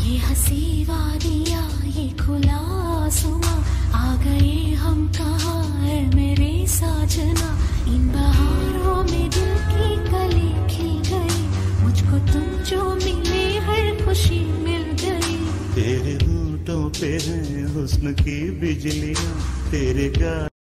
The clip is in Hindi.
ये हंसी वादियाँ ये खुला आसमां, आ गए हम कहाँ है मेरे साजना। इन बहारों में दिल की कली खिल गई, मुझको तुम जो मिले हर खुशी मिल गई। तेरे होठों पे है हुस्न की बिजलियाँ, तेरे